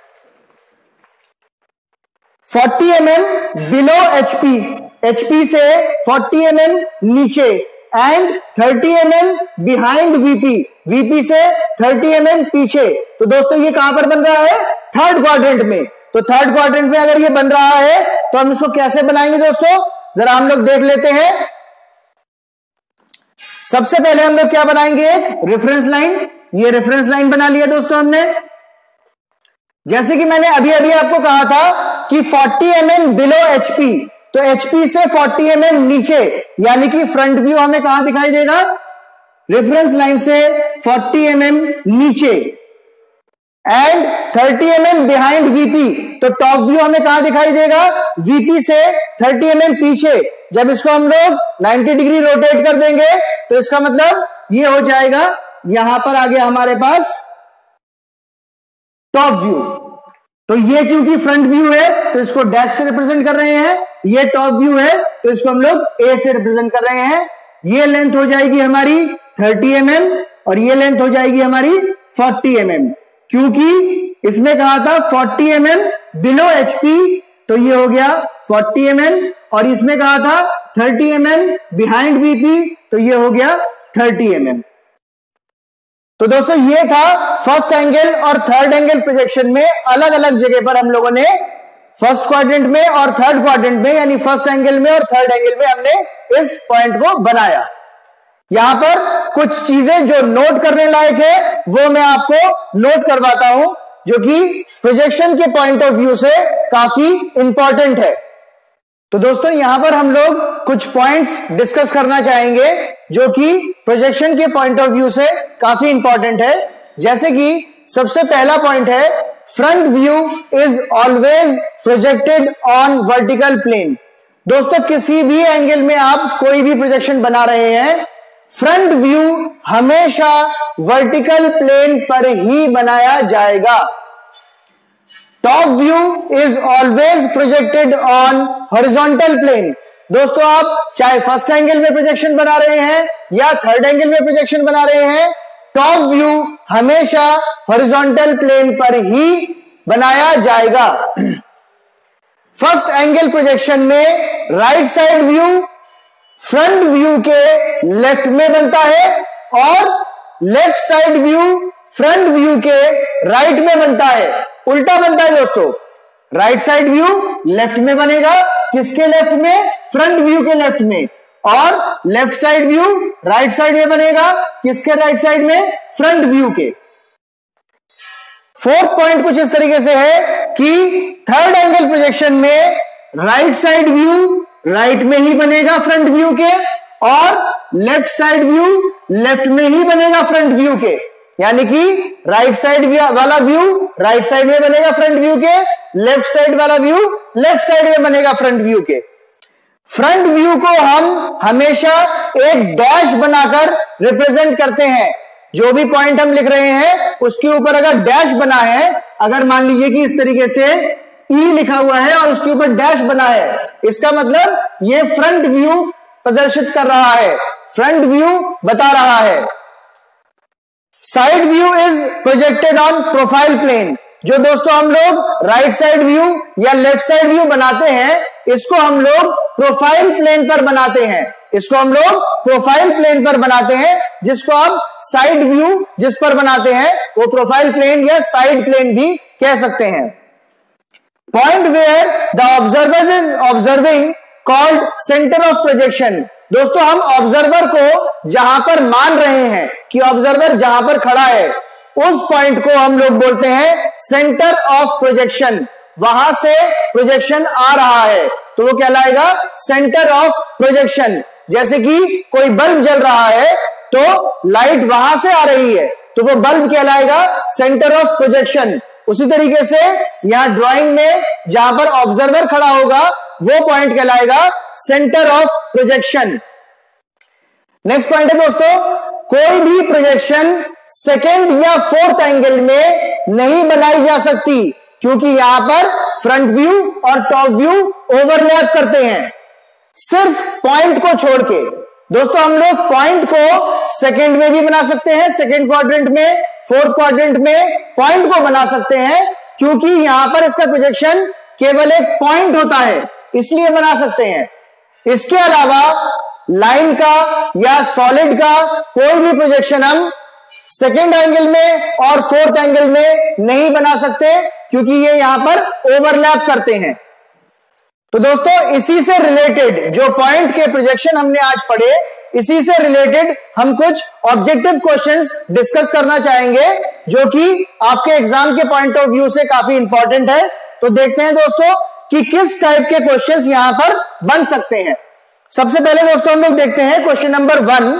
40 mm बिलो HP से 40 mm नीचे एंड 30 mm बिहाइंड VP से 30 mm पीछे। तो दोस्तों ये कहां पर बन रहा है? थर्ड क्वाड्रेंट में। तो थर्ड क्वाड्रेंट में अगर ये बन रहा है तो हम इसको कैसे बनाएंगे दोस्तों, जरा हम लोग देख लेते हैं। सबसे पहले हम लोग क्या बनाएंगे? एक रेफरेंस लाइन। ये रेफरेंस लाइन बना लिया दोस्तों हमने। जैसे कि मैंने अभी अभी आपको कहा था कि 40 mm बिलो HP, तो HP से 40 mm नीचे, यानी कि फ्रंट व्यू हमें कहां दिखाई देगा? रेफरेंस लाइन से 40 mm नीचे एंड 30 mm बिहाइंड VP, तो टॉप व्यू हमें कहां दिखाई देगा? VP से 30 mm पीछे। जब इसको हम लोग 90 डिग्री रोटेट कर देंगे तो इसका मतलब ये हो जाएगा, यहां पर आ गया हमारे पास टॉप व्यू। तो ये क्योंकि फ्रंट व्यू है तो इसको डैश से रिप्रेजेंट कर रहे हैं, ये टॉप व्यू है तो इसको हम लोग ए से रिप्रेजेंट कर रहे हैं। ये लेंथ हो जाएगी हमारी 30 mm और ये लेंथ हो जाएगी हमारी 40 mm। क्योंकि इसमें कहा था 40 mm बिलो HP, तो ये हो गया 40 mm, और इसमें कहा था 30 mm बिहाइंड VP, तो ये हो गया 30 mm। तो दोस्तों ये था फर्स्ट एंगल और थर्ड एंगल प्रोजेक्शन में अलग अलग जगह पर हम लोगों ने फर्स्ट क्वाड्रेंट में और थर्ड क्वाड्रेंट में, यानी फर्स्ट एंगल में और थर्ड एंगल में हमने इस पॉइंट को बनाया। यहां पर कुछ चीजें जो नोट करने लायक है वो मैं आपको नोट करवाता हूं, जो कि प्रोजेक्शन के पॉइंट ऑफ व्यू से काफी इंपॉर्टेंट है। तो दोस्तों यहां पर हम लोग कुछ पॉइंट्स डिस्कस करना चाहेंगे जो कि प्रोजेक्शन के पॉइंट ऑफ व्यू से काफी इंपॉर्टेंट है। जैसे कि सबसे पहला पॉइंट है, front view is always projected on vertical plane. दोस्तों किसी भी एंगल में आप कोई भी प्रोजेक्शन बना रहे हैं, फ्रंट व्यू हमेशा वर्टिकल प्लेन पर ही बनाया जाएगा। Top view is always projected on horizontal plane. दोस्तों आप चाहे फर्स्ट एंगल में प्रोजेक्शन बना रहे हैं या थर्ड एंगल में प्रोजेक्शन बना रहे हैं, टॉप व्यू हमेशा हॉरिजॉन्टल प्लेन पर ही बनाया जाएगा। फर्स्ट एंगल प्रोजेक्शन में right side view front view के लेफ्ट में बनता है और left side view front view के राइट में बनता है। उल्टा बनता है दोस्तों, राइट साइड व्यू लेफ्ट में बनेगा, किसके लेफ्ट में? फ्रंट व्यू के लेफ्ट में, और left side view right side में बनेगा, किसके राइट साइड में? फ्रंट व्यू के। फोर्थ पॉइंट कुछ इस तरीके से है कि थर्ड एंगल प्रोजेक्शन में राइट साइड व्यू राइट में ही बनेगा फ्रंट व्यू के, और लेफ्ट साइड व्यू लेफ्ट में ही बनेगा फ्रंट व्यू के। यानी कि राइट साइड वाला व्यू राइट साइड में बनेगा फ्रंट व्यू के, लेफ्ट साइड वाला व्यू लेफ्ट साइड में बनेगा फ्रंट व्यू के। फ्रंट व्यू को हम हमेशा एक डैश बनाकर रिप्रेजेंट करते हैं। जो भी पॉइंट हम लिख रहे हैं उसके ऊपर अगर डैश बना है, अगर मान लीजिए कि इस तरीके से ई लिखा हुआ है और उसके ऊपर डैश बना है, इसका मतलब ये फ्रंट व्यू प्रदर्शित कर रहा है, फ्रंट व्यू बता रहा है। Side view is projected on profile plane. जो दोस्तों हम लोग राइट साइड व्यू या लेफ्ट साइड व्यू बनाते हैं, इसको हम लोग प्रोफाइल प्लेन पर बनाते हैं, इसको हम लोग प्रोफाइल प्लेन पर बनाते हैं, जिसको आप साइड व्यू जिस पर बनाते हैं वो प्रोफाइल प्लेन या साइड प्लेन भी कह सकते हैं। Point where the observer is observing called centre of projection. दोस्तों हम ऑब्जर्वर को जहां पर मान रहे हैं कि ऑब्जर्वर जहां पर खड़ा है, उस पॉइंट को हम लोग बोलते हैं सेंटर ऑफ प्रोजेक्शन। वहां से प्रोजेक्शन आ रहा है तो वो कहलाएगा सेंटर ऑफ प्रोजेक्शन। जैसे कि कोई बल्ब जल रहा है तो लाइट वहां से आ रही है तो वो बल्ब कहलाएगा सेंटर ऑफ प्रोजेक्शन। उसी तरीके से यहां ड्राइंग में जहां पर ऑब्जर्वर खड़ा होगा वो पॉइंट कहलाएगा centre of projection. Next point है दोस्तों, कोई भी प्रोजेक्शन सेकेंड या फोर्थ एंगल में नहीं बनाई जा सकती, क्योंकि यहां पर फ्रंट व्यू और टॉप व्यू ओवरलैप करते हैं, सिर्फ पॉइंट को छोड़ के। दोस्तों हम लोग पॉइंट को सेकेंड में भी बना सकते हैं, सेकेंड क्वाड्रेंट में, फोर्थ क्वाड्रेंट में पॉइंट को बना सकते हैं, क्योंकि यहां पर इसका प्रोजेक्शन केवल एक पॉइंट होता है, इसलिए बना सकते हैं। इसके अलावा लाइन का या सॉलिड का कोई भी प्रोजेक्शन हम सेकेंड एंगल में और फोर्थ एंगल में नहीं बना सकते, क्योंकि ये यहां पर ओवरलैप करते हैं। तो दोस्तों इसी से रिलेटेड जो पॉइंट के प्रोजेक्शन हमने आज पढ़े, इसी से रिलेटेड हम कुछ ऑब्जेक्टिव क्वेश्चंस डिस्कस करना चाहेंगे, जो कि आपके एग्जाम के पॉइंट ऑफ व्यू से काफी इंपॉर्टेंट है। तो देखते हैं दोस्तों कि किस टाइप के क्वेश्चंस यहां पर बन सकते हैं। सबसे पहले दोस्तों हम लोग देखते हैं क्वेश्चन नंबर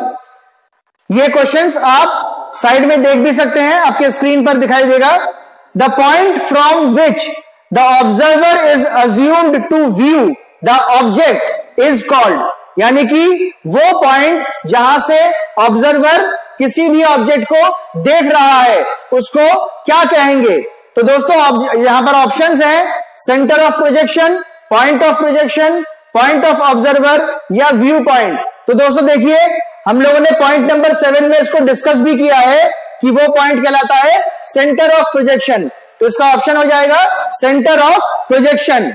1। ये क्वेश्चंस आप साइड में देख भी सकते हैं, आपके स्क्रीन पर दिखाई देगा। The point from which the observer is assumed to view the object is called, यानी कि वो पॉइंट जहां से ऑब्जर्वर किसी भी ऑब्जेक्ट को देख रहा है उसको क्या कहेंगे। तो दोस्तों यहां पर ऑप्शंस हैं, centre of projection, point of projection, point of observer या व्यू पॉइंट। तो दोस्तों देखिए हम लोगों ने पॉइंट नंबर 7 में इसको डिस्कस भी किया है कि वो पॉइंट कहलाता है सेंटर ऑफ प्रोजेक्शन। तो इसका ऑप्शन हो जाएगा सेंटर ऑफ प्रोजेक्शन।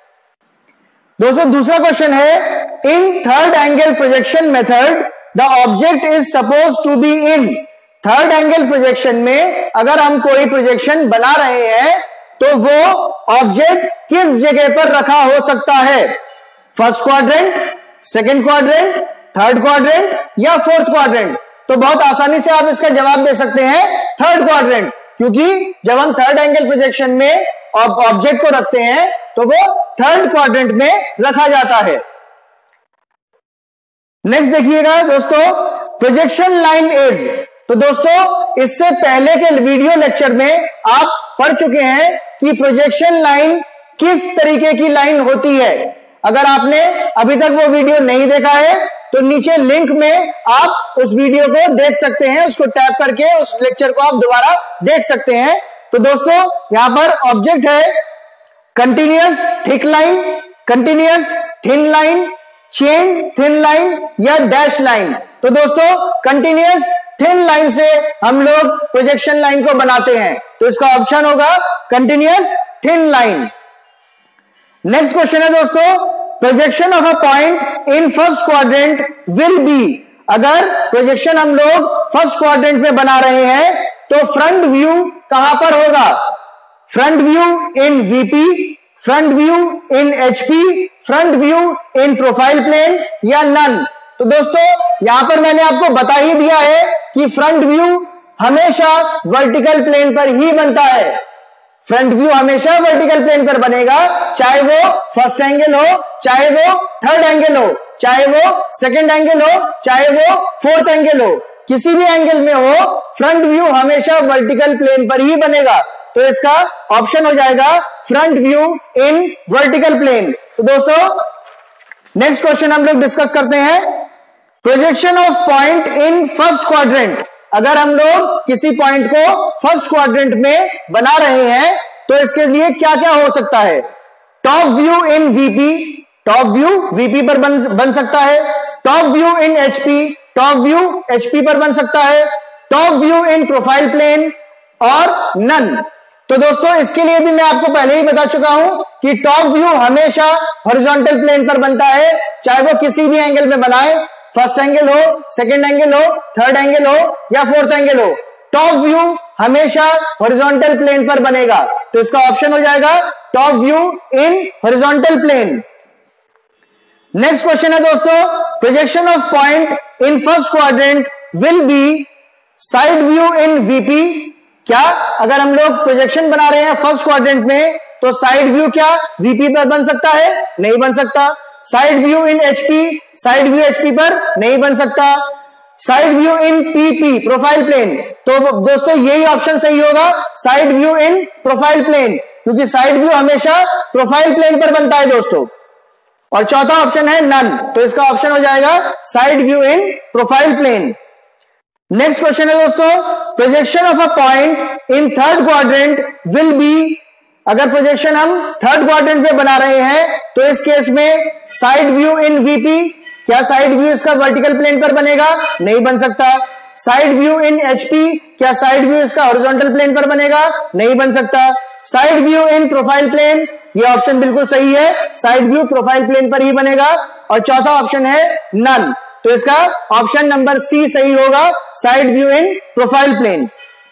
दोस्तों दूसरा क्वेश्चन है, in third angle projection method the object is suppose to be in. Third angle projection में अगर हम कोई प्रोजेक्शन बना रहे हैं तो वो ऑब्जेक्ट किस जगह पर रखा हो सकता है, first quadrant, second quadrant, third quadrant या फोर्थ क्वाड्रेंट। तो बहुत आसानी से आप इसका जवाब दे सकते हैं थर्ड क्वाड्रेंट, क्योंकि जब हम थर्ड एंगल प्रोजेक्शन में ऑब्जेक्ट को रखते हैं तो वो थर्ड क्वाड्रेंट में रखा जाता है। नेक्स्ट देखिएगा दोस्तों, प्रोजेक्शन लाइन इज। तो दोस्तों इससे पहले के वीडियो लेक्चर में आप पढ़ चुके हैं कि प्रोजेक्शन लाइन किस तरीके की लाइन होती है। अगर आपने अभी तक वो वीडियो नहीं देखा है तो नीचे लिंक में आप उस वीडियो को देख सकते हैं, उसको टैप करके उस लेक्चर को आप दोबारा देख सकते हैं। तो दोस्तों यहां पर ऑब्जेक्ट है continuous thick line, continuous thin line, chain thin line या डैश लाइन। तो दोस्तों कंटिन्यूअस थिन लाइन से हम लोग प्रोजेक्शन लाइन को बनाते हैं, तो इसका ऑप्शन होगा continuous thin line. Next question है दोस्तों, projection of a point in first quadrant will be. अगर प्रोजेक्शन हम लोग फर्स्ट क्वाड्रेंट में बना रहे हैं तो फ्रंट व्यू कहां पर होगा, front view in VP, front view in HP, front view in profile plane या नन। तो दोस्तों यहां पर मैंने आपको बता ही दिया है कि फ्रंट व्यू हमेशा वर्टिकल प्लेन पर ही बनता है। फ्रंट व्यू हमेशा वर्टिकल प्लेन पर बनेगा, चाहे वो फर्स्ट एंगल हो, चाहे वो थर्ड एंगल हो, चाहे वो सेकंड एंगल हो, चाहे वो फोर्थ एंगल हो, किसी भी एंगल में हो, फ्रंट व्यू हमेशा वर्टिकल प्लेन पर ही बनेगा। तो इसका ऑप्शन हो जाएगा front view in vertical plane. तो दोस्तों नेक्स्ट क्वेश्चन हम लोग डिस्कस करते हैं, projection of point in first quadrant. अगर हम लोग किसी पॉइंट को फर्स्ट क्वाड्रेंट में बना रहे हैं तो इसके लिए क्या क्या हो सकता है? Top view in VP, top view VP पर बन सकता है। Top view in HP, top view HP पर बन सकता है। Top view in profile plane और नन। तो दोस्तों इसके लिए भी मैं आपको पहले ही बता चुका हूं कि टॉप व्यू हमेशा हॉरिजॉन्टल प्लेन पर बनता है, चाहे वो किसी भी एंगल में बनाए, फर्स्ट एंगल हो, सेकंड एंगल हो, थर्ड एंगल हो या फोर्थ एंगल हो, टॉप व्यू हमेशा हॉरिजॉन्टल प्लेन पर बनेगा। तो इसका ऑप्शन हो जाएगा top view in horizontal plane. Next question है दोस्तों, projection of point in first quadrant will be side view in VP. क्या अगर हम लोग प्रोजेक्शन बना रहे हैं फर्स्ट क्वाड्रेंट में तो साइड व्यू क्या वीपी पर बन सकता है? नहीं बन सकता। Side view in HP, side view HP पर नहीं बन सकता। Side view in PP, profile plane, तो दोस्तों यही ऑप्शन सही होगा, side view in profile plane, क्योंकि साइड व्यू हमेशा प्रोफाइल प्लेन पर बनता है दोस्तों। और चौथा ऑप्शन है नन, तो इसका ऑप्शन हो जाएगा side view in profile plane. Next question है दोस्तों, projection of a point in third quadrant will be. अगर प्रोजेक्शन हम थर्ड क्वाड्रेंट में बना रहे हैं तो इस केस में साइड व्यू इन वीपी, क्या साइड व्यू इसका वर्टिकल प्लेन पर बनेगा? नहीं बन सकता। साइड व्यू इन एचपी, क्या साइड व्यू इसका हॉरिजॉन्टल प्लेन पर बनेगा? नहीं बन सकता। Side view in profile plane, ये ऑप्शन बिल्कुल सही है, साइड व्यू प्रोफाइल प्लेन पर ही बनेगा। और चौथा ऑप्शन है नन, तो इसका ऑप्शन नंबर सी सही होगा, side view in profile plane.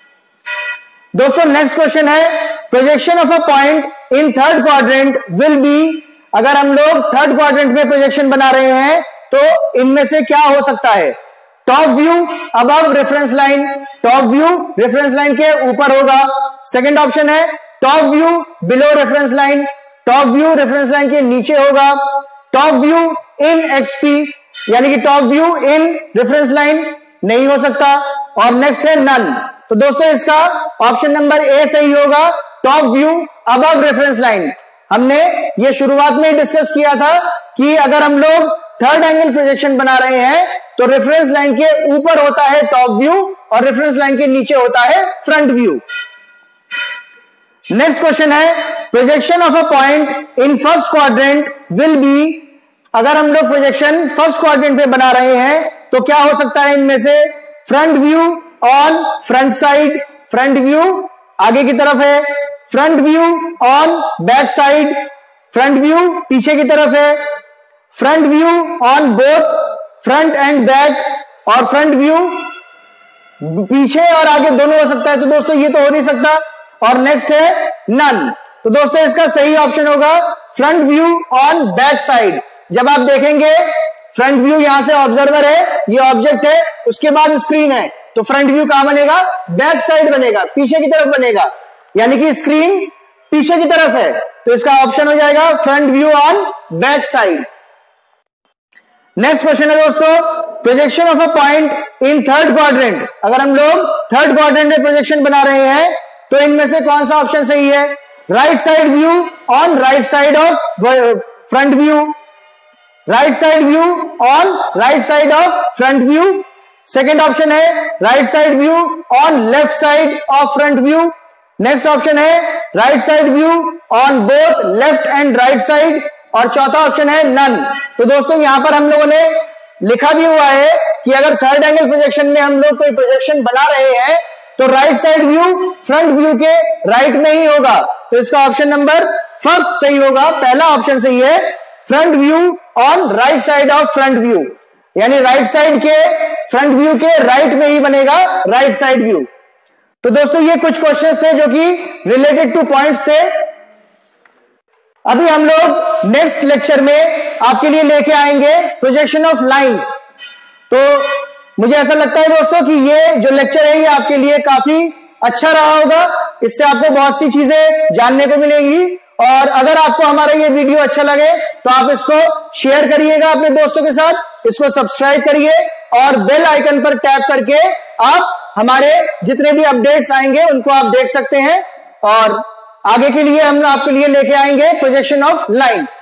दोस्तों नेक्स्ट क्वेश्चन है, projection of a point in third quadrant will be. अगर हम लोग थर्ड क्वाड्रेंट में प्रोजेक्शन बना रहे हैं तो इनमें से क्या हो सकता है? Top view above reference line, top view reference line के ऊपर होगा। सेकंड ऑप्शन है top view below reference line, top view reference line के नीचे होगा। टॉप व्यू इन एक्सपी, यानी कि top view in reference line नहीं हो सकता। और नेक्स्ट है नन, तो दोस्तों इसका ऑप्शन नंबर ए सही होगा, top view above reference line. हमने ये शुरुआत में डिस्कस किया था कि अगर हम लोग थर्ड एंगल प्रोजेक्शन बना रहे हैं तो रेफरेंस लाइन के ऊपर होता है टॉप व्यू और रेफरेंस लाइन के नीचे होता है फ्रंट व्यू। नेक्स्ट क्वेश्चन है, projection of a point in first quadrant will be. अगर हम लोग प्रोजेक्शन फर्स्ट क्वाड्रेंट पे बना रहे हैं तो क्या हो सकता है इनमें से? Front view on front side, front view आगे की तरफ है। Front view on back side, front view पीछे की तरफ है। Front view on both front and back, और फ्रंट व्यू पीछे और आगे दोनों हो सकता है। तो दोस्तों ये तो हो नहीं सकता। और नेक्स्ट है नन, तो दोस्तों इसका सही ऑप्शन होगा front view on back side. जब आप देखेंगे फ्रंट व्यू, यहां से ऑब्जर्वर है, ये ऑब्जेक्ट है, उसके बाद स्क्रीन है, तो फ्रंट व्यू कहां बनेगा? बैक साइड बनेगा, पीछे की तरफ बनेगा, यानी कि स्क्रीन पीछे की तरफ है, तो इसका ऑप्शन हो जाएगा front view on back side. Next question है दोस्तों, projection of a point in third quadrant. अगर हम लोग थर्ड क्वाड्रेंट में प्रोजेक्शन बना रहे हैं तो इनमें से कौन सा ऑप्शन सही है? Right side view on right side of front view, right side view on right side of front view. Second option है right side view on left side of front view. Next option है right side view on both left and right side. और चौथा ऑप्शन है नन। तो दोस्तों यहां पर हम लोगों ने लिखा भी हुआ है कि अगर थर्ड एंगल प्रोजेक्शन में हम लोग कोई प्रोजेक्शन बना रहे हैं तो right side view front view के राइट में ही होगा, तो इसका ऑप्शन नंबर फर्स्ट सही होगा, पहला ऑप्शन सही है, front view on right side of front view, यानी राइट साइड के फ्रंट व्यू के राइट में ही बनेगा राइट साइड व्यू। तो दोस्तों ये कुछ क्वेश्चंस थे जो कि रिलेटेड टू पॉइंट्स थे। अभी हम लोग नेक्स्ट लेक्चर में आपके लिए लेके आएंगे प्रोजेक्शन ऑफ लाइंस। तो मुझे ऐसा लगता है दोस्तों कि ये जो लेक्चर है ये आपके लिए काफी अच्छा रहा होगा, इससे आपको बहुत सी चीजें जानने को मिलेंगी। और अगर आपको हमारा ये वीडियो अच्छा लगे तो आप इसको शेयर करिएगा अपने दोस्तों के साथ, इसको सब्सक्राइब करिए और बेल आइकन पर टैप करके आप हमारे जितने भी अपडेट्स आएंगे उनको आप देख सकते हैं। और आगे के लिए हम आपके लिए लेके आएंगे प्रोजेक्शन ऑफ लाइन।